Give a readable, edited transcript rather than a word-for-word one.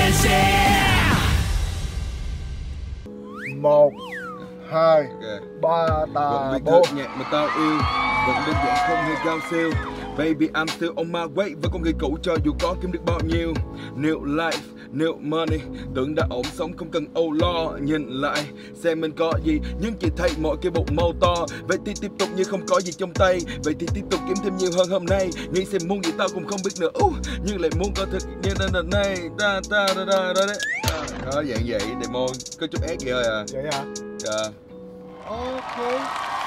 1, 2, 3 Vẫn biết 4. thật nhạc mà tao yêu, vẫn đơn giản không hề cao siêu. Baby I'm still on my way, với con người cũ cho dù có kiếm được bao nhiêu. New life, new money, tưởng đã ổn sống không cần âu lo. Nhìn lại xem mình có gì, nhưng chỉ thấy mọi cái bụng màu to. Vậy thì tiếp tục như không có gì trong tay, vậy thì tiếp tục kiếm thêm nhiều hơn hôm nay. Nghĩ xem muốn gì tao cũng không biết nữa, nhưng lại muốn có thực như lần này. Đó dạng vậy, demo có chút ép kìa thôi à. Vậy hả? Dạ. Ok.